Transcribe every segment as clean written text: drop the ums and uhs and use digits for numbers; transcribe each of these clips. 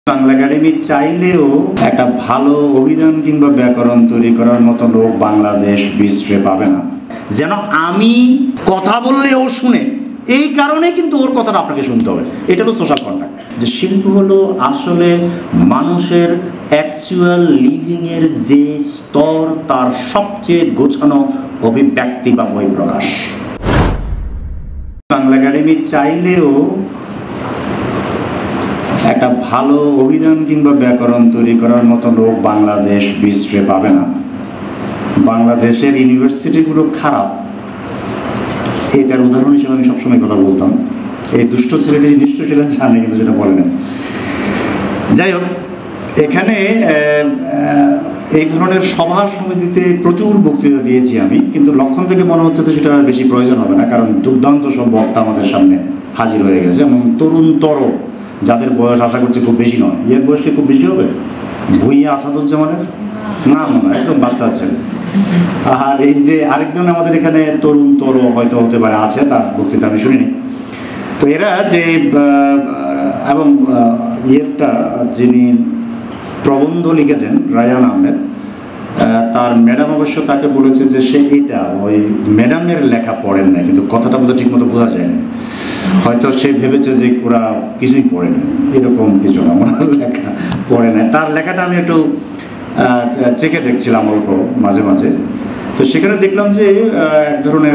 Bangla academy চাইলেও একটা ভালো অভিধান কিংবা ব্যাকরণ তৈরি করার মতো লোক বাংলাদেশ বিশ্বে পাবে না। যেন আমি কথা বললে ও শুনে, এই কারণে কিন্তু ওর কথাটা আপনাকে শুনতে হবে। এটা হলো সোশ্যাল কন্ট্যাক্ট। যে শিল্প হলো আসলে মানুষের অ্যাকচুয়াল লিভিংয়ের যে স্তর, তার সবচেয়ে গোছানো অভিব্যক্তি বা বহিঃপ্রকাশ। বাংলা একাডেমি চাইলেও একটা ভালো অভিধান কিংবা ব্যাকরণ তৈরি করার মতো লোক বাংলাদেশ বিশ্বে পাবে না। বাংলাদেশের ইউনিভার্সিটিগুলো খারাপ, এটার উদাহরণ হিসেবে আমি সবসময় কথা বলতাম। এই দুষ্ট ছেলেটি নিশ্চয় সেটা জানে, কিন্তু সেটা বলে না। যাই হোক, এখানে এই ধরনের সভা সমিতিতে প্রচুর বক্তৃতা দিয়েছি আমি, কিন্তু লক্ষণ থেকে মনে হচ্ছে যে সেটা আর বেশি প্রয়োজন হবে না, কারণ দুর্দান্ত সব বক্তা আমাদের সামনে হাজির হয়ে গেছে এবং তরুণতর, যাদের বয়স আশা করছি খুব বেশি নয়। এর বয়স কি খুব বেশি হবে? ভুইয়া আসাদুজ্জামানের না, মনে হয় একদম বাচ্চা ছেলে। আর এই যে আরেকজন আমাদের এখানে তরুণতর হয়তো হতে পারে আছে, তার বক্তৃতা আমি শুনিনি। তো এরা যে এবং ইয়েরটা যিনি প্রবন্ধ লিখেছেন রায়ান আহমেদ, তার ম্যাডাম অবশ্য তাকে বলেছে যে সে এটা ওই ম্যাডামের লেখা পড়েন না, কিন্তু কথাটা বোধহয় ঠিক মতো বোঝা যায় না। হয়তো সে ভেবেছে যে ওরা কিছুই পড়ে না, এরকম কিছু না, ওনার লেখা পড়ে না। তার লেখাটা আমি একটু চেখে দেখছিলাম অল্প মাঝে মাঝে। তো সেখানে দেখলাম যে এক ধরনের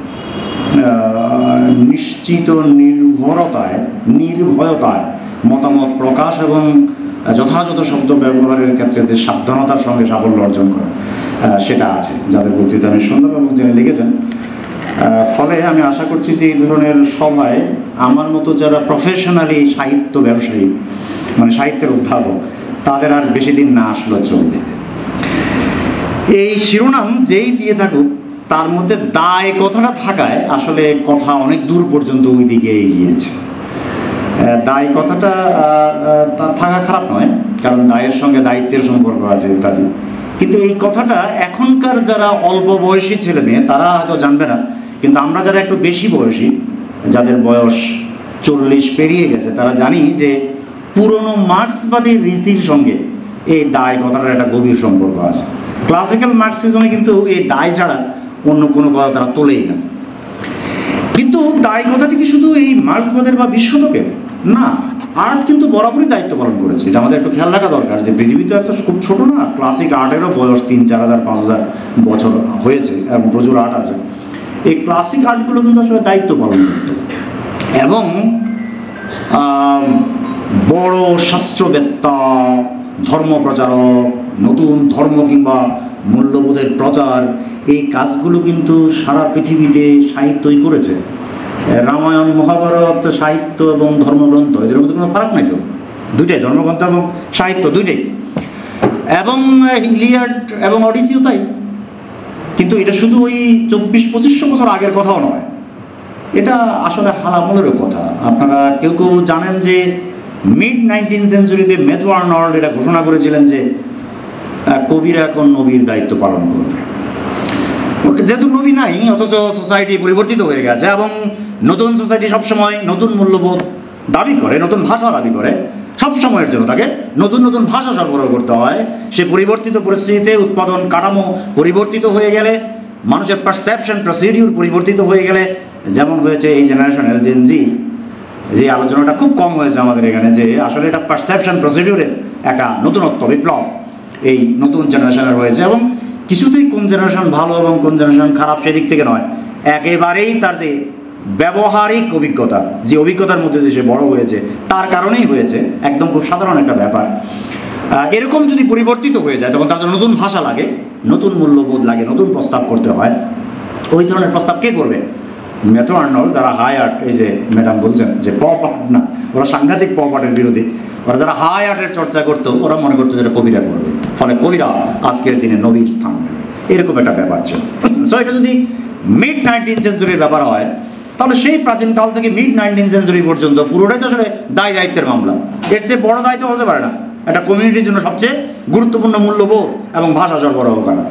নিশ্চিত নির্ভয়তায় মতামত প্রকাশ এবং যথাযথ শব্দ ব্যবহারের ক্ষেত্রে যে সাবধানতার সঙ্গে সাফল্য অর্জন করা, সেটা আছে যাদের বক্তৃতা আমি শুনলাম এবং যিনি লিখেছেন। ফলে আমি আশা করছি যে এই ধরনের সভায় আমার মতো যারা প্রফেশনালি সাহিত্য ব্যবসায়ী, মানে সাহিত্যের অধ্যাপক, তাদের আর বেশি দিন না আসলেও চলবে। এই শিরোনাম যেই দিয়ে থাকুক, তার মধ্যে দায় কথাটা থাকায় আসলে কথা অনেক দূর পর্যন্ত ওই দিকে এগিয়েছে। দায় কথাটা থাকা খারাপ নয়, কারণ দায়ের সঙ্গে দায়িত্বের সম্পর্ক আছে ইত্যাদি। কিন্তু এই কথাটা এখনকার যারা অল্প বয়সী ছেলে মেয়ে তারা হয়তো জানবে না, কিন্তু আমরা যারা একটু বেশি বয়সী, যাদের বয়স 40 পেরিয়ে গেছে, তারা জানি যে পুরনো মার্ক্সবাদী রীতির সঙ্গে এই দায় কথাটার একটা গভীর সম্পর্ক আছে। ক্লাসিক্যাল মার্ক্সিজমে কিন্তু এই দায় ছাড়া অন্য কোনো কথা তারা তোলেই না। কিন্তু দায় কথাটি কি শুধু এই মার্ক্সবাদের বা বিশ্বতকের না, আর্ট কিন্তু বরাবরই দায়িত্ব পালন করেছে। এটা আমাদের একটু খেয়াল রাখা দরকার যে পৃথিবীতে এত খুব ছোট না, ক্লাসিক আর্টেরও বয়স 3-4 হাজার 5,000 বছর হয়েছে এবং প্রচুর আর্ট আছে। এই ক্লাসিক আর্টগুলো কিন্তু আসলে দায়িত্ব পালন করত এবং বড় শাস্ত্রবেত্তা, ধর্মপ্রচারক, নতুন ধর্ম কিংবা মূল্যবোধের প্রচার, এই কাজগুলো কিন্তু সারা পৃথিবীতে সাহিত্যই করেছে। রামায়ণ, মহাভারত সাহিত্য এবং ধর্মগ্রন্থ, এদের মধ্যে কোনো ফারাক নাই তো, দুইটাই ধর্মগ্রন্থ এবং সাহিত্য দুইটাই। এবং ইলিয়াড এবং অডিসিও তাই। কিন্তু এটা শুধু ওই 2400-2500 বছর আগের কথাও নয়, এটা আসলে হালামলেরও কথা। আপনারা কেউ কেউ জানেন যে mid-19th সেঞ্চুরিতে ম্যাথু আর্নল্ড এটা ঘোষণা করেছিলেন যে কবিরা এখন নবীর দায়িত্ব পালন করবে। যেহেতু নবী নাই, অথচ সোসাইটি পরিবর্তিত হয়ে গেছে এবং নতুন সোসাইটি সবসময় নতুন মূল্যবোধ দাবি করে, নতুন ভাষা দাবি করে। সব সময়ের জন্য তাকে নতুন নতুন ভাষা সরবরাহ করতে হয়। সে পরিবর্তিত পরিস্থিতিতে উৎপাদন কাঠামো পরিবর্তিত হয়ে গেলে, মানুষের পারসেপশন প্রসিডিউর পরিবর্তিত হয়ে গেলে, যেমন হয়েছে এই জেনারেশনের জেনজি, যে আলোচনাটা খুব কম হয়েছে আমাদের এখানে, যে আসলে এটা পারসেপশন প্রসিডিউরের একটা নতুনত্ব, বিপ্লব এই নতুন জেনারেশনের হয়েছে। এবং কিছুতেই কোন জেনারেশন ভালো এবং কোন জেনারেশন খারাপ সেদিক থেকে নয়, একেবারেই তার যে ব্যবহারিক অভিজ্ঞতা, যে অভিজ্ঞতার মধ্যে দিয়ে সে বড় হয়েছে, তার কারণেই হয়েছে। একদম খুব সাধারণ একটা ব্যাপার। এরকম যদি পরিবর্তিত হয়ে যায়, তখন তার জন্য নতুন ভাষা লাগে, নতুন মূল্যবোধ লাগে, নতুন প্রস্তাব করতে হয়। ওই ধরনের প্রস্তাব কে করবে? ম্যাথু আর্নল্ড, যারা হাই আর্ট, এই যে ম্যাডাম বলছেন যে পপ আর্ট না, ওরা সাংঘাতিক পপ আর্টের বিরোধী। ওরা যারা হাই আর্টের চর্চা করতো, ওরা মনে করতো যেটা কবিরা করবে, ফলে কবিরা আজকের দিনে নবীর স্থান নেবে, এরকম একটা ব্যাপার ছিল। সো এটা যদি mid-19th সেঞ্চুরির ব্যাপার হয়, তাহলে সেই প্রাচীনকাল থেকে mid-19th সেঞ্চুরি পর্যন্ত পুরোটাই তো আসলে দায় দায়িত্বের মামলা। এর চেয়ে বড় দায়িত্ব হতে পারে না একটা কমিউনিটির জন্য সবচেয়ে গুরুত্বপূর্ণ মূল্যবোধ এবং ভাষা সরবরাহ করা।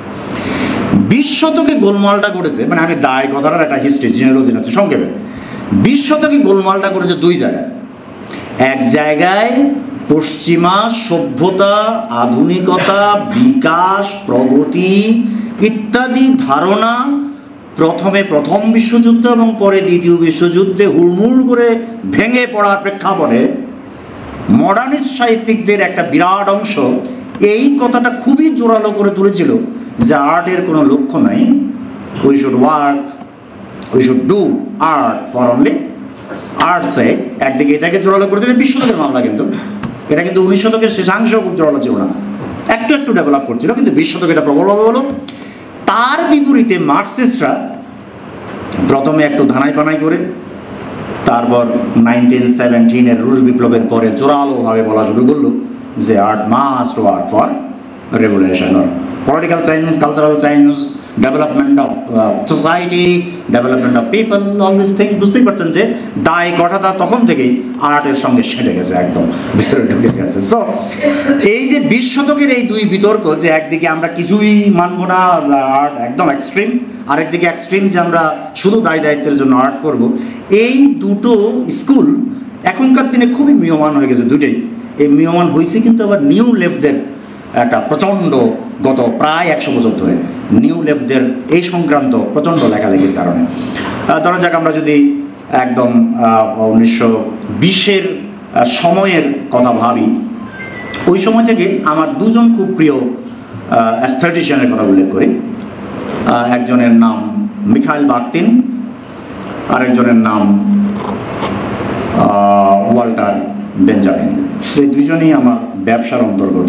20 শতকে গোলমালটা করেছে, মানে আমি দায় কথাটার একটা হিস্ট্রি জিনিওলজি আছে সংক্ষেপে। 20 শতকে গোলমালটা করেছে দুই জায়গায়। এক জায়গায় পশ্চিমা সভ্যতা, আধুনিকতা, বিকাশ, প্রগতি ইত্যাদি ধারণা প্রথম বিশ্বযুদ্ধ এবং পরে দ্বিতীয় বিশ্বযুদ্ধে হুড়মুড় করে ভেঙে পড়ার প্রেক্ষাপটে মডার্নিস্ট সাহিত্যিকদের একটা বিরাট অংশ এই কথাটা খুবই জোরালো করে তুলেছিল যে আর্টের কোনো লক্ষ্য নাই, we should work, we should do art for only art's sake. একদিকে এটাকে জোরালো করে দিলে 20 শতকের মামলা, কিন্তু এটা কিন্তু 19 শতকের শেষাংশ খুব জোরালো ছিল না, একটু ডেভেলপ করছিল, কিন্তু 20 শতকে এটা প্রবলভাবে হলো। তার বিপরীতে মার্কসিস্টরা প্রথমে একটু ধানাই পানাই করে, তারপর 1917-এর রুশ বিপ্লবের পরে জোরালোভাবে বলা শুরু করলো যে art must work for revolution, political change, cultural change, development of society, development of people, all this things. বুঝতেই পারছেন যে দায় কথাটা তখন থেকেই আর্টের সঙ্গে সেটে গেছে, একদম ভেতরে ঢুকে গেছে। সো এই যে 20 শতকের এই দুই বিতর্ক, যে একদিকে আমরা কিছুই মানবো না, আর্ট একদম এক্সট্রিম, আরেকদিকে এক্সট্রিম যে আমরা শুধু দায়িত্বের জন্য আর্ট করব, এই দুটো স্কুল এখনকার দিনে খুবই ম্রিয়মাণ হয়ে গেছে দুটোই। এই ম্রিয়মাণ হয়েছে কিন্তু আবার নিউ লেফটদের একটা প্রচণ্ড, গত প্রায় 100 বছর ধরে নিউ লেফটদের এই সংক্রান্ত প্রচণ্ড লেখালেখির কারণে। ধরা যাক আমরা যদি একদম 1920-এর সময়ের কথা ভাবি, ওই সময় থেকে আমার দুজন খুব প্রিয় অ্যাস্থেটিশিয়ানের কথা উল্লেখ করি। একজনের নাম মিখাইল বাখতিন, আরেকজনের নাম ওয়াল্টার বেঞ্জামিন। এই দুজনেই আমার ব্যবসার অন্তর্গত,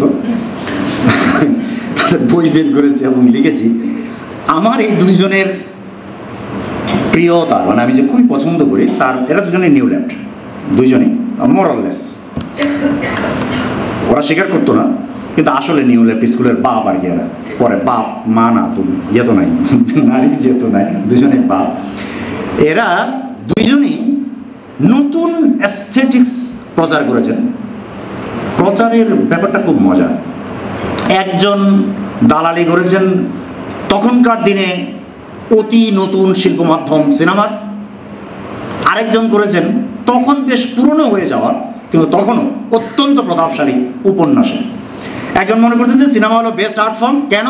তাদের বই বের করেছি এবং লিখেছি। আমার এই দুইজনের প্রিয়তা, মানে আমি যে খুবই পছন্দ করি, তার এরা দুজনেই নিউ লেফট, দুইজনেই মোরাললেস। ওরা স্বীকার করতো না, কিন্তু আসলে নিউ লেফট স্কুলের বাপ আর কি। এরা পরে বাপ, মা না, তুমি ইয়ে তো নাই, নারী যেহেতু নাই, দুজনেই বাপ। এরা দুইজনই নতুন অ্যাস্থেটিক্স প্রচার করেছেন। প্রচারের ব্যাপারটা খুব মজা। একজন দালালি করেছেন তখনকার দিনে অতি নতুন শিল্প মাধ্যম সিনেমার, আরেকজন করেছেন তখন বেশ পুরনো হয়ে যাওয়া কিন্তু তখনও অত্যন্ত প্রভাবশালী উপন্যাসে। একজন মনে করতেন যে সিনেমা হলো বেস্ট আর্ট ফর্ম। কেন?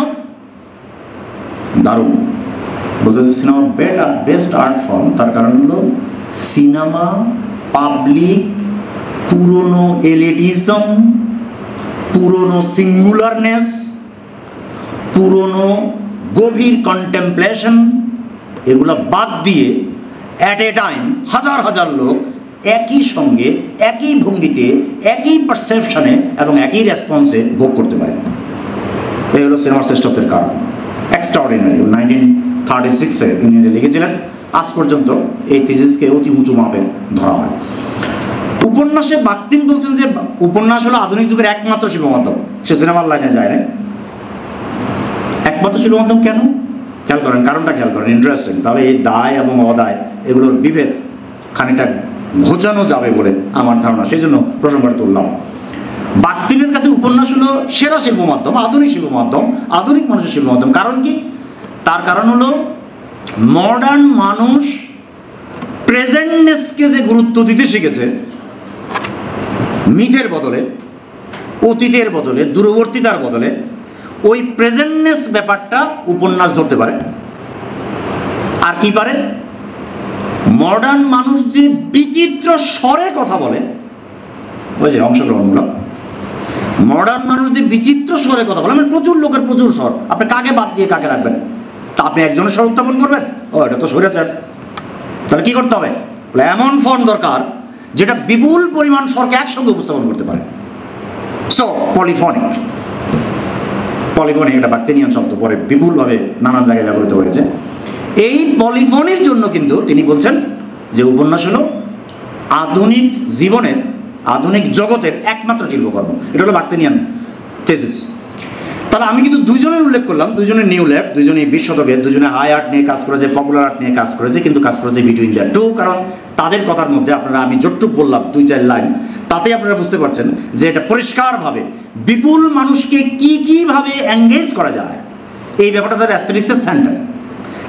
দারুণ বলতে যে সিনেমা বেস্ট আর্ট ফর্ম, তার কারণ হলো সিনেমা পাবলিক পুরনো এলিটিজম, পুরনো সিঙ্গুলারনেস, পুরনো গভীর কন্টেম্পলেশন, এগুলো বাদ দিয়ে অ্যাট এ টাইম হাজার হাজার লোক একই সঙ্গে, একই ভঙ্গিতে, একই পারসেপশনে এবং একই রেসপন্সে ভোগ করতে পারে। এই হলো সিনেমার শ্রেষ্ঠত্বের কারণ। এক্সট্রাঅর্ডিনারি। 1936-এ উনি লিখেছিলেন। আজ পর্যন্ত এই থিসিসকে অতি উঁচু মাপের ধরা হয়। উপন্যাসে বাখতিন বলছেন যে উপন্যাস হলো আধুনিক যুগের একমাত্র শিল্প মাধ্যম। সে সিনেমার লাইনে যায় না। একমাত্র শিল্প মাধ্যম কেন? খেয়াল করেন, কারণটা খেয়াল করেন, ইন্টারেস্টিং। তবে এই দায় এবং অদায় এগুলোর বিভেদ খানিকটা ঘোচানো যাবে বলে আমার ধারণা, সেই জন্য প্রসঙ্গটা তুললাম। বাখতিনের কাছে উপন্যাস হলো সেরা শিল্প মাধ্যম, আধুনিক শিল্প মাধ্যম, আধুনিক মানুষের শিল্প মাধ্যম। কারণ কি? তার কারণ হলো মডার্ন মানুষ প্রেজেন্টনেসকে যে গুরুত্ব দিতে শিখেছে, মিথের বদলে, অতীতের বদলে, দূরবর্তীতার বদলে, ওই প্রেজেন্টনেস ব্যাপারটা উপন্যাস ধরতে পারে। আর কি পারে? মডার্ন মানুষ যে বিচিত্র স্বরে কথা বলে, ওই যে অংশগ্রহণমূলক, মডার্ন মানুষ যে বিচিত্র স্বরে কথা বলে, মানে প্রচুর লোকের প্রচুর স্বর, আপনি কাকে বাদ দিয়ে কাকে রাখবেন? তা আপনি একজনের স্বর উত্থাপন করবেন, ও এটা তো স্বৈরাচার। তাহলে কি করতে হবে? এমন ফর্ম দরকার যেটা বিপুল পরিমাণ স্বরকে একসঙ্গে উপস্থাপন করতে পারে। সো পলিফনিক, পলিফনিক একটা বাখতিনিয়ান শব্দ, পরে বিপুলভাবে নানান জায়গায় ব্যবহৃত হয়েছে। এই পলিফনির জন্য কিন্তু তিনি বলছেন যে উপন্যাস হলো আধুনিক জীবনের, আধুনিক জগতের একমাত্র শিল্পকর্ম। এটা হলো বাখতিনিয়ান থিসিস। তাহলে আমি কিন্তু দুইজনের উল্লেখ করলাম, দুইজনের নিউ লেফট, দুইজনেই 20 শতকের, দুজনে হাই আর্ট নিয়ে কাজ করেছে, পপুলার আর্ট নিয়ে কাজ করেছে, কিন্তু কাজ করেছে বিটুইন দ্য টু। কারণ তাদের কথার মধ্যে আপনারা, আমি যতটুক বললাম 2-4 লাইন, তাতেই আপনারা বুঝতে পারছেন যে এটা পরিষ্কারভাবে বিপুল মানুষকে কীভাবে এঙ্গেজ করা যায়, এই ব্যাপারটা তাদের অ্যাস্থেটিক্সের সেন্টার।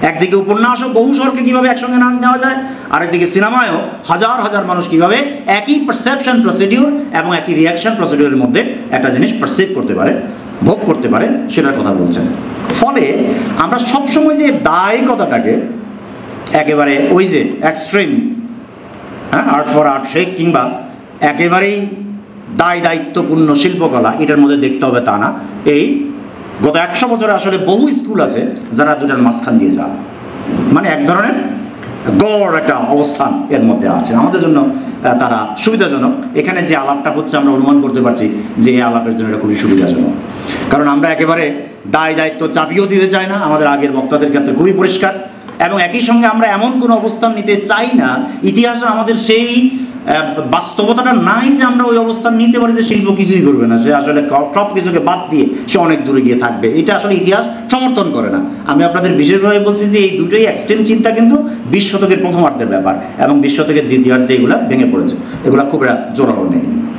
একদিকে উপন্যাসও বহু স্বরকে কীভাবে একসঙ্গে না নেওয়া যায়, আরেকদিকে সিনেমায়ও হাজার হাজার মানুষ কীভাবে একই পারসেপশন প্রসিডিউর এবং একই রিয়াকশন প্রসিডিউরের মধ্যে একটা জিনিস পারসিভ করতে পারে, ভোগ করতে পারে, সেটার কথা বলছেন। ফলে আমরা সবসময় যে দায়িকতাটাকে একেবারে ওই যে এক্সট্রিম, হ্যাঁ, আর্ট ফর আর্ট শেক কিংবা একেবারেই দায়িত্বপূর্ণ শিল্পকলা এটার মধ্যে দেখতে হবে তা না। এই গত 100 বছরে আসলে বহু স্কুল আছে যারা দুটার মাঝখান দিয়ে যান, মানে এক ধরনের গড় একটা অবস্থান এর মধ্যে আছে। আমাদের জন্য তারা সুবিধাজনক। এখানে যে আলাপটা হচ্ছে আমরা অনুমান করতে পারছি যে এই আলাপের জন্য এটা খুবই সুবিধাজনক, কারণ আমরা একেবারে দায়িত্ব চাপিয়েও দিতে চাই না, আমাদের আগের বক্তাদের ক্ষেত্রে খুবই পরিষ্কার, এবং একই সঙ্গে আমরা এমন কোনো অবস্থান নিতে চাই না, ইতিহাসে আমাদের সেই বাস্তবতাটা নাই যে আমরা ওই অবস্থান নিতে পারি যে শিল্প কিছুই করবে না, সে আসলে সব কিছুকে বাদ দিয়ে সে অনেক দূরে গিয়ে থাকবে। এটা আসলে ইতিহাস সমর্থন করে না। আমি আপনাদের বিশেষভাবে বলছি যে এই দুটোই এক্সট্রিম চিন্তা কিন্তু 20 শতকের প্রথমার্ধের ব্যাপার, এবং 20 শতকের দ্বিতীয়ার্ধে এগুলা ভেঙে পড়েছে, এগুলা খুব জোরালো নেই।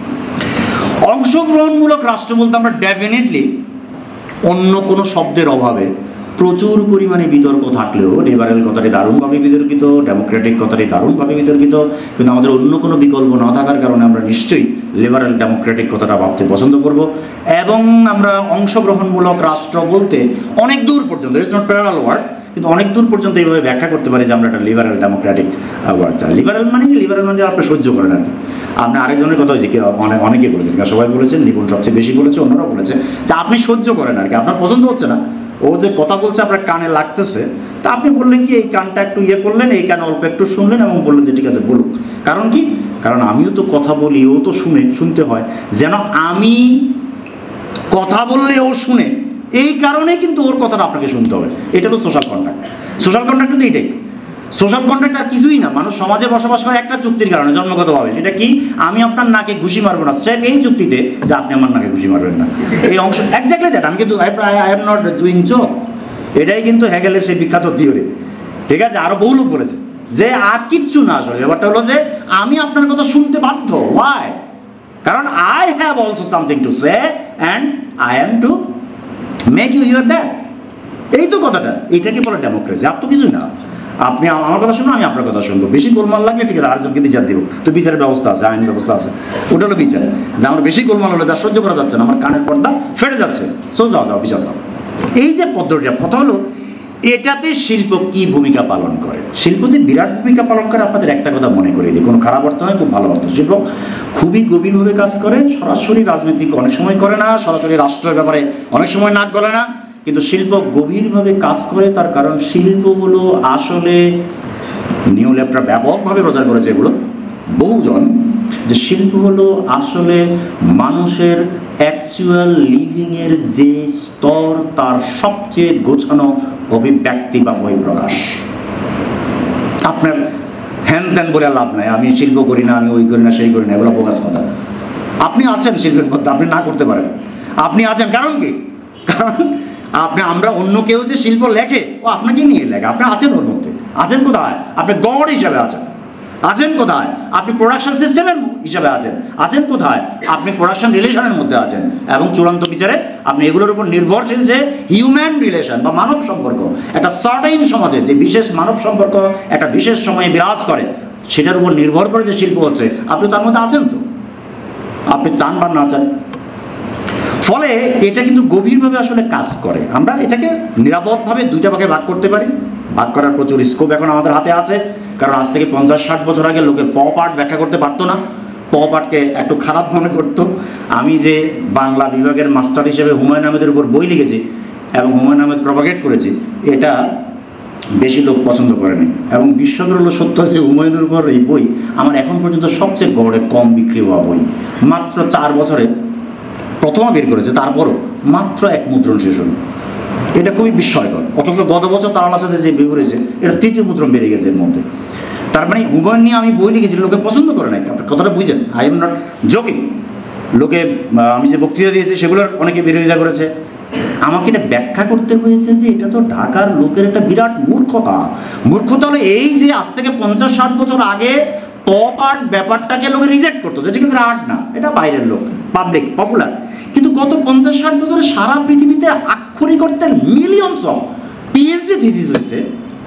অংশগ্রহণমূলক রাষ্ট্র বলতে আমরা ডেফিনেটলি অন্য কোনো শব্দের অভাবে প্রচুর পরিমাণে বিতর্ক থাকলেও, লিবারেল কথাটি দারুণভাবে বিতর্কিত, ডেমোক্রেটিক কথাটি দারুণভাবে বিতর্কিত, কিন্তু আমাদের অন্য কোনো বিকল্প না থাকার কারণে আমরা নিশ্চয়ই লিবারেল ডেমোক্রেটিক কথাটা ভাবতে পছন্দ করব। এবং আমরা অংশগ্রহণমূলক রাষ্ট্র বলতে অনেক দূর পর্যন্ত, ইটস নট প্যারালাল ওয়ার্ড, কিন্তু অনেক দূর পর্যন্ত এইভাবে ব্যাখ্যা করতে পারি যে আমরা একটা লিবারেল ডেমোক্রেটিক ওয়ার্ড চাই। লিবারেল মানে কি? লিবারেল মানে আপনি সহ্য করেন আর কি। আপনি আরেকজনের কথা হয়েছে, অনেকে বলেছেন, সবাই বলেছেন, নিপুণ সবচেয়ে বেশি বলেছে, অন্যরা বলেছে যে আপনি সহ্য করেন আর কি, আপনার পছন্দ হচ্ছে না, ও যে কথা বলছে আপনার কানে লাগতেছে, তা আপনি বললেন কি এই কানটা একটু ইয়ে করলেন, এই কানে অল্প একটু শুনলেন এবং বললেন যে ঠিক আছে বলুক। কারণ কি? কারণ আমিও তো কথা বলি, ও তো শুনতে হয়, যেন আমি কথা বললে ও শুনে, এই কারণে কিন্তু ওর কথাটা আপনাকে শুনতে হবে। এটা তো সোশ্যাল কন্ট্রাক্ট। সোশ্যাল কন্ট্রাক্ট কিন্তু এটাই। সোশ্যাল কন্ট্রাক্ট আর কিছুই না, মানুষ সমাজে বসবাস করে একটা চুক্তির কারণে জন্মগতভাবে। সেটা কি? আমি আপনার নাকে ঘুষি মারবো না, স্রেফ এই চুক্তিতে যে আপনি আমার নাকে ঘুষি মারবেন না। এই অংশ এক্স্যাক্টলি দ্যাট। আমি কিন্তু I am not doing joke. এটাই কিন্তু হেগেলের সেই বিখ্যাত থিওরি, ঠিক আছে? আরো বহু লোক বলেছে যে আর কিচ্ছু না, আসলে ব্যাপারটা হলো যে আমি আপনার কথা শুনতে বাধ্য। ওয়াই? কারণ I have also something to say and I am to make you hear that. এই তো কথাটা। এটাকে বলে ডেমোক্রেসি, আর তো কিছুই না। আপনি আমার কথা শুনো, আমি আপনার কথা শুনবো। বেশি গোলমাল লাগলে ঠিক আছে, আরেকজনকে বিচার দিব, তো বিচারের ব্যবস্থা আছে, আইন ব্যবস্থা আছে, ওটা হলো বিচার। যে আমার বেশি গোলমাল হলে যা সহ্য করা যাচ্ছে না, আমার কানের পর্দা ফেটে যাচ্ছে, সো যাও বিচার দাও। এই যে পদ্ধতিটা, কথা হলো এটাতে শিল্প কি ভূমিকা পালন করে। শিল্প যে বিরাট ভূমিকা পালন করে, আপনাদের একটা কথা মনে করে দিই, কোনো খারাপ অর্থ নয়, খুব ভালো অর্থ। শিল্প খুবই গভীরভাবে কাজ করে, সরাসরি রাজনীতিক অনেক সময় করে না, সরাসরি রাষ্ট্রের ব্যাপারে অনেক সময় নাক গলে না, কিন্তু শিল্প গভীরভাবে কাজ করে। তার কারণ শিল্পগুলো আসলে নিউ লেফটরা ব্যাপকভাবে প্রচার করেছে এগুলো বহুজন, যে শিল্প হলো আসলে মানুষের অ্যাকচুয়াল লিভিংয়ের যে স্তর, তার সবচেয়ে গোছানো অভিব্যক্তি বা বহিঃপ্রকাশ। আপনার হ্যান ত্যান বলে লাভ নাই, আমি শিল্প করি না, আমি ওই করি না, সেই করি না, এগুলো বোগাস কথা। আপনি আছেন শিল্পের মধ্যে, আপনি না করতে পারেন, আপনি আছেন। কারণ কি? কারণ আমরা অন্য কেউ যে শিল্প লেখে, ও আপনাকে নিয়ে লেখে, আপনি আছেন ওর মধ্যে। আছেন কোথায়? আপনি গড হিসাবে আছেন। আছেন কোথায়? আপনি প্রোডাকশন সিস্টেমের হিসাবে আছেন কোথায়? আপনি প্রোডাকশন রিলেশনের মধ্যে আছেন। এবং চূড়ান্ত বিচারে আপনি এগুলোর উপর নির্ভরশীল যে হিউম্যান রিলেশন বা মানব সম্পর্ক, একটা সার্টেইন সমাজে যে বিশেষ মানব সম্পর্ক একটা বিশেষ সময়ে বিরাজ করে, সেটার উপর নির্ভর করে যে শিল্প হচ্ছে, আপনি তার মধ্যে আছেন। তো আপনি চান বা না চান, ফলে এটা কিন্তু গভীরভাবে আসলে কাজ করে। আমরা এটাকে নিরাপদভাবে দুইটা ভাগে ভাগ করতে পারি। ভাগ করার প্রচুর স্কোপ এখন আমাদের হাতে আছে, কারণ আজ থেকে 50-60 বছর আগে লোকে পপ আর্ট ব্যাখ্যা করতে পারতো না, পপ আর্টকে একটু খারাপ মনে করতো। আমি যে বাংলা বিভাগের মাস্টার হিসেবে হুমায়ুন আহমেদের উপর বই লিখেছি এবং হুমায়ুন আহমেদ প্রপাগেট করেছি, এটা বেশি লোক পছন্দ করে নাই। এবং বিশ্বকের হলো সত্য যে হুমায়ুনের উপর এই বই আমার এখন পর্যন্ত সবচেয়ে গড়ে কম বিক্রি হওয়া বই। মাত্র 4 বছরে প্রথমা বের করেছে, তারপরও মাত্র 1 মুদ্রণ শেষ হল। এটা খুবই বিস্ময়কর। অথচ গত বছর তারার সাথে যে বই করেছে, এটা 3য় মুদ্রণ বেড়ে গেছে এর মধ্যে। তার মানে হুমায়ুন নিয়ে আমি বই লিখেছি, লোকে পছন্দ করে নাই। কথাটা বুঝেন, আই এম নট জোকিং। লোকে আমি যে বক্তৃতা দিয়েছি সেগুলোর অনেকে বিরোধিতা করেছে। আমাকে এটা ব্যাখ্যা করতে হয়েছে যে এটা তো ঢাকার লোকের একটা বিরাট মূর্খতা। মূর্খতা হলো এই যে আজ থেকে 50-60 বছর আগে পপ আর্ট ব্যাপারটাকে লোকে রিজেক্ট করতো, যে ঠিক আছে আর্ট না, এটা বাইরের লোক, পাবলিক, পপুলার। কিন্তু গত 50-60 বছরে সারা পৃথিবীতে আক্ষরিক অর্থের মিলিয়নস অফ পিএইচডি থিসিস হয়েছে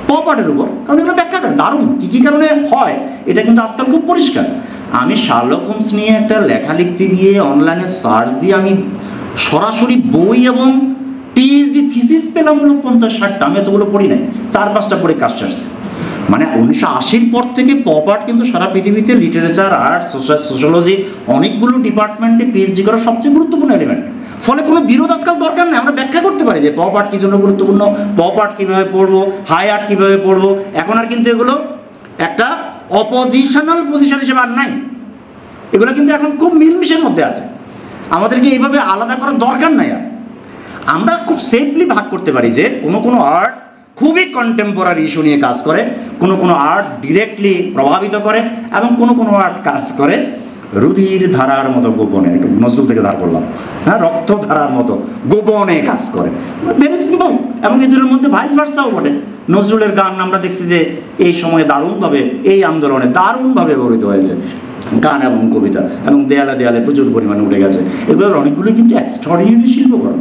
পপার্টের উপর, কারণ এগুলো ব্যাখ্যা করে দারুণ কী কী কারণে হয় এটা কিন্তু আজকাল খুব পরিষ্কার। আমি শার্লক হোমস নিয়ে একটা লেখা লিখতে গিয়ে অনলাইনে সার্চ দিয়ে আমি সরাসরি বই এবং পিএইচডি থিসিস পেলাম হলো 50-60টা, আমি এতগুলো পড়ি নাই, 4-5টা পড়ে কাজ আসছে। মানে 1980-র পর থেকে পপ আর্ট কিন্তু সারা পৃথিবীতে লিটারেচার, আর্ট, সোশ্যোলজি অনেকগুলো ডিপার্টমেন্টে পিএইচডি করার সবচেয়ে গুরুত্বপূর্ণ এলিমেন্ট। ফলে কোনো বিরোধ আজকাল দরকার নেই, আমরা ব্যাখ্যা করতে পারি যে পপ আর্ট কী জন্য গুরুত্বপূর্ণ, পপ আর্ট কীভাবে পড়বো, হাই আর্ট কীভাবে পড়বো। এখন আর কিন্তু এগুলো একটা অপোজিশনাল পজিশন হিসেবে আর নাই, এগুলো কিন্তু এখন খুব মিলমিশের মধ্যে আছে। আমাদেরকে এইভাবে আলাদা করার দরকার নাই। আর আমরা খুব সেফলি ভাগ করতে পারি যে কোনো আর্ট খুবই কন্টেম্পোরারি ইস্যু নিয়ে কাজ করে, কোনো আর্ট ডিরেক্টলি প্রভাবিত করে, এবং কোনো আর্ট কাজ করে রুধির ধারার মতো গোপনে, একটু নজরুল থেকে ধার করলাম, হ্যাঁ, রক্ত ধারার মতো গোপনে কাজ করে। Very simple. এবং এই দুটোর মধ্যে ভাইস ভার্সাও বটে। নজরুলের গান আমরা দেখছি যে এই সময়ে দারুণভাবে, এই আন্দোলনে দারুণভাবে ব্যবহৃত হয়েছে গান এবং কবিতা, এবং দেয়ালে দেয়ালে প্রচুর পরিমাণে উঠে গেছে। এগুলোর অনেকগুলো কিন্তু এক্সট্রাঅর্ডিনারি শিল্পকর্ম।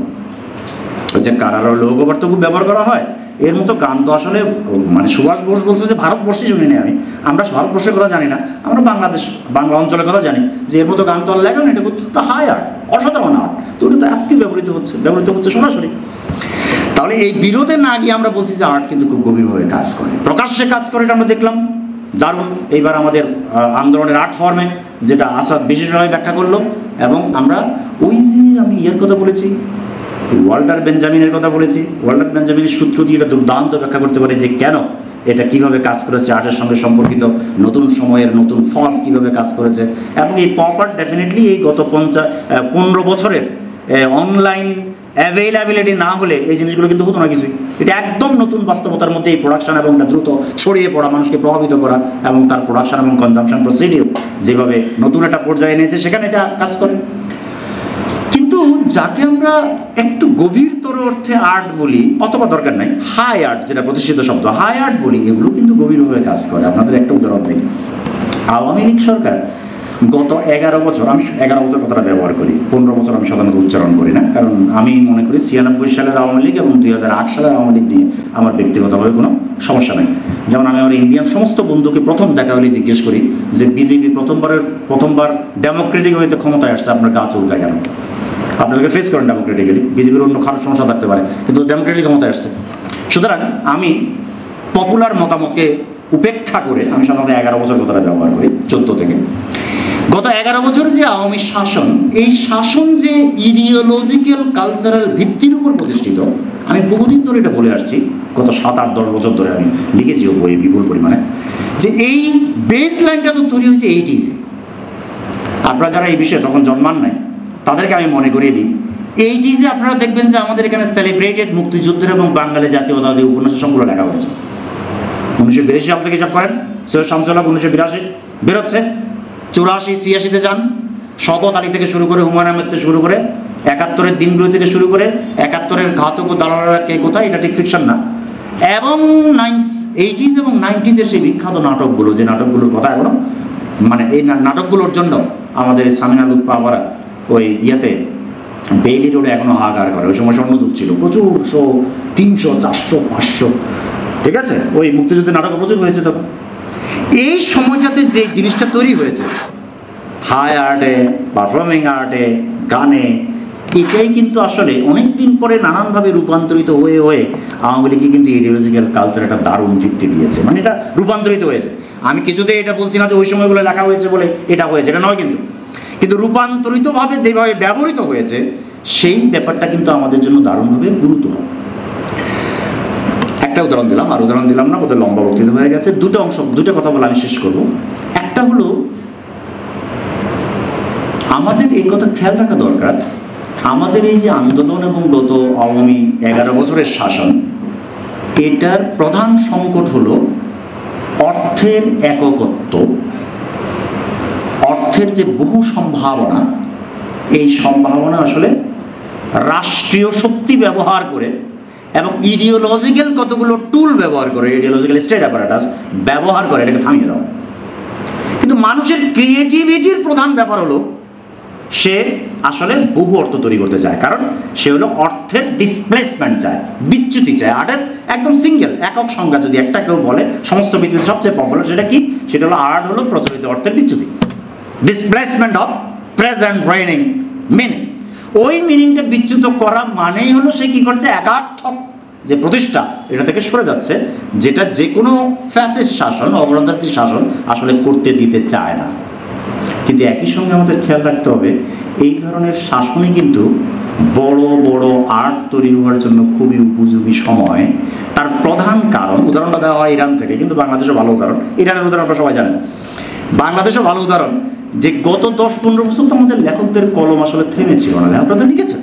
ওই যে কারার লোকবার তো খুব ব্যবহার করা হয়, এর মতো গান তো আসলে মানে সুভাষ বোস বলছে যে ভারতবর্ষেই শুনি না আমরা ভারতবর্ষের কথা জানি না, আমরা বাংলাদেশ বাংলা অঞ্চলের কথা জানি, যে এর মতো গান তো আর লেখা না, এটা তো হাই আর্ট, অসাধারণ আর্ট। তো ওটা তো আজকে ব্যবহৃত হচ্ছে সরাসরি। তাহলে এই বিরোধে না গিয়ে আমরা বলছি যে আর্ট কিন্তু খুব গভীরভাবে কাজ করে, প্রকাশ্যে কাজ করে, এটা আমরা দেখলাম দারুণ। এইবার আমাদের আন্দোলনের আর্ট ফর্মে যেটা আসাদ বিশেষভাবে ব্যাখ্যা করলো, এবং আমরা ওই যে আমি ইয়ের কথা বলেছি, ওয়াল্টার বেঞ্জামিনের কথা বলেছি, ওয়াল্টার বেঞ্জামিনের সূত্র দিয়ে এটা দুর্দান্ত ব্যাখ্যা করতে পারে যে কেন এটা কীভাবে কাজ করেছে, আর্টের সঙ্গে সম্পর্কিত নতুন সময়ের নতুন ফর্ম কীভাবে কাজ করেছে। এবং এই পপ আর্ট ডেফিনেটলি এই গত 15 বছরের অনলাইন অ্যাভেইলেবিলিটি না হলে এই জিনিসগুলো কিন্তু হতো না কিছুই। এটা একদম নতুন বাস্তবতার মধ্যে এই প্রোডাকশন এবং এটা দ্রুত ছড়িয়ে পড়া, মানুষকে প্রভাবিত করা, এবং তার প্রোডাকশন এবং কনজামশন প্রসিডিউর যেভাবে নতুন একটা পর্যায়ে এনেছে সেখানে এটা কাজ করে। কিন্তু যাকে আমরা একটু গভীরতর অর্থে আর্ট বলি, অথবা দরকার নাই হাই আর্ট, যেটা প্রতিষ্ঠিত শব্দ হাই আর্ট বলি, এগুলো কিন্তু গভীরভাবে কাজ করে। আপনাদের একটা উদাহরণ দিই। আওয়ামী লীগ সরকার গত 11 বছর, আমি 11 বছর কথাটা ব্যবহার করি, 15 বছর আমি সাধারণত উচ্চারণ করি না, কারণ আমি মনে করি 96 সালের আওয়ামী লীগ এবং 2008 সালের আওয়ামী লীগ নিয়ে আমার ব্যক্তিগতভাবে কোনো সমস্যা নেই। যেমন আমি আমার ইন্ডিয়ান সমস্ত বন্ধুকে প্রথম দেখা হলে জিজ্ঞেস করি যে বিজেপি প্রথমবার ডেমোক্রেটিক হইতে ক্ষমতায় আসছে, আপনার গা চলবে কেন? আপনাদেরকে ফেস করেন ডেমোক্রেটিক্যালি, বিজেপির অন্য খারাপ সমস্যা থাকতে পারে, কিন্তু ডেমোক্রেটিক ক্ষমতায় আসছে। সুতরাং আমি পপুলার মতামতকে উপেক্ষা করে আমি সাধারণত 11 বছর কথাটা ব্যবহার করি, 14 থেকে। গত 11 বছর যে আওয়ামী শাসন, এই শাসন যে ইডিওলজিক্যাল কালচারাল ভিত্তির উপর প্রতিষ্ঠিত, আমি বহুদিন ধরে এটা বলে আসছি, গত 7-8-10 বছর ধরে আমি লিখেছিও বই বিপুল পরিমাণে, যে এই বেস লাইনটা তো তৈরি হয়েছে 80s। আপনারা যারা এই বিষয়ে তখন জন্মান নাই তাদেরকে আমি মনে করিয়ে দিই, 80s আপনারা দেখবেন যে আমাদের এখানে সেলিব্রেটেড মুক্তিযুদ্ধের এবং বাঙালি জাতীয়তাবাদী উপন্যাসের সবগুলো লেখা হয়েছে। 1982 সাল থেকে হিসাব করেন, সৈয়দ শামসুল হক 1982 বেরোচ্ছে, 84-86-তে যান, শওকত আলী থেকে শুরু করে, হুমায়ুন আহমেদ থেকে শুরু করে, 71-এর দিনগুলো থেকে শুরু করে, 71-এর ঘাতক ও দালালরা কে কোথায়, এটা ঠিক ফিকশন না। এবং 80s এবং 90s-এর সেই বিখ্যাত নাটকগুলো, যে নাটকগুলোর কথা এখনো মানে এই নাটকগুলোর জন্য আমাদের সামিনা লুৎফা ওই ইয়েতে বেইলি রোডে এখনো হাহাকার করে। ওই সময় স্বর্ণযুগ ছিল, প্রচুর শো, 300, 400, 500, ঠিক আছে, ওই মুক্তিযুদ্ধের নাটক প্রচুর হয়েছে তখন। এই সময়টাতে যে জিনিসটা তৈরি হয়েছে হাই আর্টে, পারফর্মিং আর্টে, গানে, এটাই কিন্তু আসলে অনেক দিন পরে নানানভাবে রূপান্তরিত হয়ে আওয়ামী লীগকে কিন্তু ইডিওলজিক্যাল কালচার একটা দারুণ ভিত্তি দিয়েছে। মানে এটা রূপান্তরিত হয়েছে। আমি কিছুতেই এটা বলছি না যে ওই সময়গুলো লেখা হয়েছে বলে এটা হয়েছে, এটা নয়, কিন্তু রূপান্তরিতভাবে যেভাবে ব্যবহৃত হয়েছে সেই ব্যাপারটা কিন্তু আমাদের জন্য দারুণভাবে গুরুত্ব। একটা উদাহরণ দিলাম, আর উদাহরণ দিলাম না, ওদের লম্বা বক্তৃতা হয়ে গেছে। দুটো কথা বলে আমি শেষ করব। একটা হলো, আমাদের এই কথা খেয়াল রাখা দরকার, আমাদের এই যে আন্দোলন এবং গত আওয়ামী 11 বছরের শাসন, এটার প্রধান সংকট হলো অর্থের এককত্ব, অর্থের যে বহু সম্ভাবনা, এই সম্ভাবনা আসলে রাষ্ট্রীয় শক্তি ব্যবহার করে এবং ইডিওলজিক্যাল কতগুলো টুল ব্যবহার করে, ইডিওলজিক্যাল স্টেট অ্যাপারেটাস ব্যবহার করে এটাকে থামিয়ে দাও। কিন্তু মানুষের ক্রিয়েটিভিটির প্রধান ব্যাপার হলো সে আসলে বহু অর্থ তৈরি করতে চায়, কারণ সে হলো অর্থের ডিসপ্লেসমেন্ট চায়, বিচ্যুতি চায়। আর্টের একদম সিঙ্গেল একক সংজ্ঞা যদি একটা কেউ বলে সমস্ত পৃথিবীতে সবচেয়ে পপুলার, সেটা কি? সেটা হলো আর্ট হলো প্রচলিত অর্থের বিচ্যুতি, displacement of present reigning meaning. ওই মিনিংটা বিচ্যুত করা মানেই হলো সে কি করছে, একার্থক যে প্রতিষ্ঠা এটা থেকে সরে যাচ্ছে, যেটা যে কোনো ফ্যাসিস্ট শাসন, অগণতান্ত্রিক শাসন আসলে করতে দিতে চায় না। কিন্তু একই সঙ্গে আমাদের খেয়াল রাখতে হবে, এই ধরনের শাসনই কিন্তু বড় বড় আর্ট তৈরি হওয়ার জন্য খুবই উপযোগী সময়। তার প্রধান কারণ, উদাহরণটা দেওয়া হয় ইরান থেকে, কিন্তু বাংলাদেশও ভালো উদাহরণ। ইরানের উদাহরণ আপনারা সবাই জানেন, বাংলাদেশও ভালো উদাহরণ, যে গত 10-15 বছর তো আমাদের লেখকদের কলম আসলে থেমেছিল না। লেখকরা তো লিখেছেন,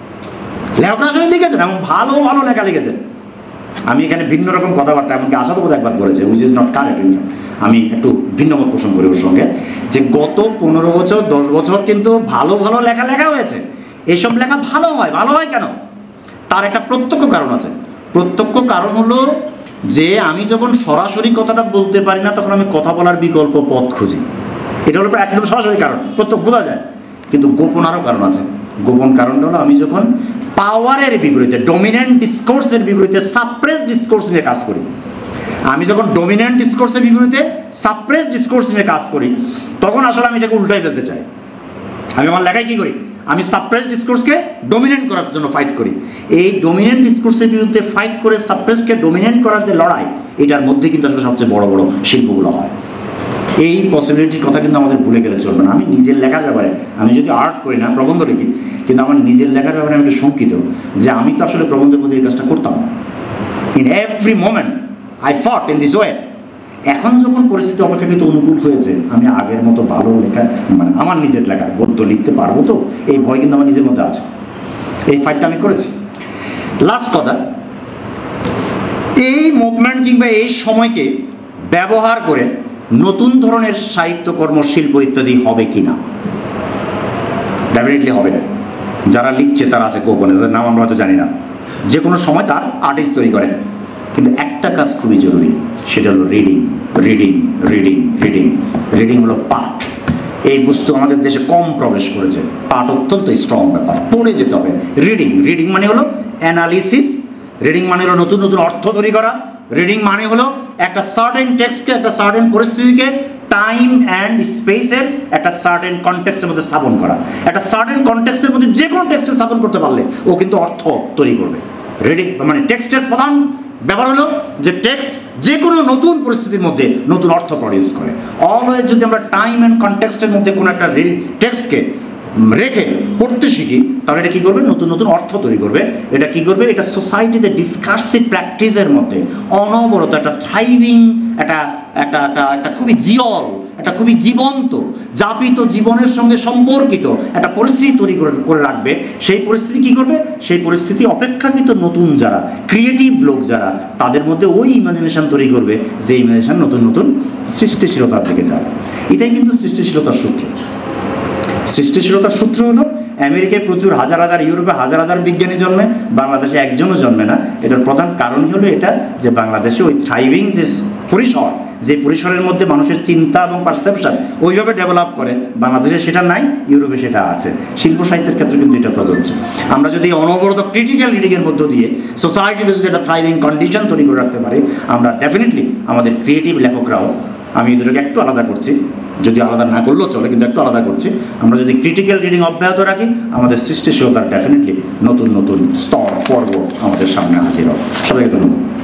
লেখকরা আসলে লিখেছেন এবং ভালো ভালো লেখা লিখেছেন। আমি এখানে ভিন্ন রকম কথাবার্তা, এমনকি আশা বোধ একবার বলেছে, উইচ ইজ নট কারেক্ট। আমি একটু ভিন্ন মত পোষণ করি ওর সঙ্গে, যে গত 15 বছর 10 বছর কিন্তু ভালো ভালো লেখা লেখা হয়েছে। এইসব লেখা ভালো হয়। ভালো হয় কেন? তার একটা প্রত্যক্ষ কারণ আছে। প্রত্যক্ষ কারণ হলো যে আমি যখন সরাসরি কথাটা বলতে পারি না, তখন আমি কথা বলার বিকল্প পথ খুঁজি। এটা হলো একদম সরাসরি কারণ, প্রত্যক্ষ বোঝা যায়। কিন্তু গোপন আরও কারণ আছে। গোপন কারণটা হলো আমি যখন পাওয়ারের বিপরীতে, ডমিনেন্ট ডিসকোর্সের বিপরীতে সাপ্রেস ডিসকোর্স নিয়ে কাজ করি, আমি যখন ডমিনেন্ট ডিসকোর্সের বিপরীতে সাপ্রেস ডিসকোর্স নিয়ে কাজ করি, তখন আসলে আমি এটাকে উল্টাই ফেলতে চাই। আমি আমার লেখায় কী করি? আমি সাপ্রেস ডিসকোর্সকে ডমিনেন্ট করার জন্য ফাইট করি। এই ডমিনেন্ট ডিসকোর্সের বিরুদ্ধে ফাইট করে সাপ্রেসকে ডমিনেন্ট করার যে লড়াই, এটার মধ্যে কিন্তু আসলে সবচেয়ে বড় বড় শিল্পগুলো হয়। এই পসিবিলিটির কথা কিন্তু আমাদের ভুলে গেলে চলবে না। আমি নিজের লেখার ব্যাপারে, আমি যদি আর্ট করি না, প্রবন্ধ লিখি, কিন্তু আমার নিজের লেখার ব্যাপারে আমি একটু শঙ্কিত যে আমি তো আসলে প্রবন্ধের মধ্যে এই কাজটা করতাম। In every moment I thought in this way. এখন যখন পরিস্থিতি অপেক্ষাকৃত অনুকূল হয়েছে, আমি আগের মতো ভালো লেখা, মানে আমার নিজের লেখা গদ্য লিখতে পারবো তো, এই ভয় কিন্তু আমার নিজের মধ্যে আছে। এই ফাইটটা আমি করেছি। লাস্ট কথা, এই মুভমেন্ট কিংবা এই সময়কে ব্যবহার করে নতুন ধরনের সাহিত্যকর্ম, শিল্প ইত্যাদি হবে কি না? ডেফিনেটলি হবে। যারা লিখছে তারা আছে গোপনে, তাদের নাম আমরা হয়তো জানি না। যে কোনো সময় তার আর্টিস্ট তৈরি করে। কিন্তু একটা কাজ খুবই জরুরি, সেটা হলো reading, reading, reading, reading. Reading হলো পাঠ। এই বস্তু আমাদের দেশে কম প্রবেশ করেছে। পাঠ অত্যন্ত স্ট্রং ব্যাপার, পড়ে যেতে হবে। রিডিং, রিডিং মানে হলো অ্যানালিসিস, রিডিং মানে হলো নতুন নতুন অর্থ তৈরি করা, রিডিং মানে হলো একটা সার্টেন টেক্সটকে, একটা সার্টেন পরিস্থিতিকে টাইম অ্যান্ড স্পেসের একটা সার্টেন কনটেক্সটের মধ্যে স্থাপন করা। একটা সার্টেন কনটেক্সটের মধ্যে যে কোনো টেক্সটে স্থাপন করতে পারলে ও কিন্তু অর্থ তৈরি করবে। রিডিং মানে টেক্সটের প্রধান ব্যাপার হলো যে টেক্সট যে কোনো নতুন পরিস্থিতির মধ্যে নতুন অর্থ প্রডিউস করে। অলওয়েজ যদি আমরা টাইম অ্যান্ড কনটেক্সটের মধ্যে কোনো একটা টেক্সটকে রেখে পড়তে শিখি, তাহলে এটা কী করবে? নতুন নতুন অর্থ তৈরি করবে। এটা কী করবে? এটা সোসাইটিতে ডিসকার্সিভ প্র্যাকটিসের মধ্যে অনবরত একটা থ্রাইভিং, একটা খুবই জিয়ল, একটা খুবই জীবন্ত, যাপিত জীবনের সঙ্গে সম্পর্কিত একটা পরিস্থিতি তৈরি করে রাখবে। সেই পরিস্থিতি কী করবে? সেই পরিস্থিতি অপেক্ষাকৃত নতুন যারা ক্রিয়েটিভ লোক যারা, তাদের মধ্যে ওই ইমাজিনেশন তৈরি করবে, যে ইমাজিনেশন নতুন নতুন সৃষ্টিশীলতার দিকে যাবে। এটাই কিন্তু সৃষ্টিশীলতার সূত্র। সৃষ্টিশীলতার সূত্র হলো আমেরিকায় প্রচুর হাজার হাজার, ইউরোপে হাজার হাজার বিজ্ঞানী জন্মে, বাংলাদেশে একজনও জন্মে না। এটার প্রধান কারণ হলো এটা, যে বাংলাদেশে ওই থ্রাইভিং যে পরিসর, যে পরিসরের মধ্যে মানুষের চিন্তা এবং পারসেপশন ওইভাবে ডেভেলপ করে, বাংলাদেশে সেটা নাই, ইউরোপে সেটা আছে। শিল্প সাহিত্যের ক্ষেত্রে কিন্তু এটা প্রযোজ্য। আমরা যদি অনবরত ক্রিটিক্যাল রিডিংয়ের মধ্য দিয়ে সোসাইটিতে যদি একটা থ্রাইভিং কন্ডিশন তৈরি করে রাখতে পারি, আমরা ডেফিনেটলি আমাদের ক্রিয়েটিভ লেখকরাও, আমি দুটোকে একটু আলাদা করছি, যদি আলাদা না করলেও চলে, কিন্তু একটু আলাদা করছি, আমরা যদি ক্রিটিক্যাল রিডিং অব্যাহত রাখি, আমাদের সৃষ্টিশীলতার ডেফিনেটলি নতুন নতুন স্তর, পর্ব আমাদের সামনে হাজির হবে। সবাইকে ধন্যবাদ।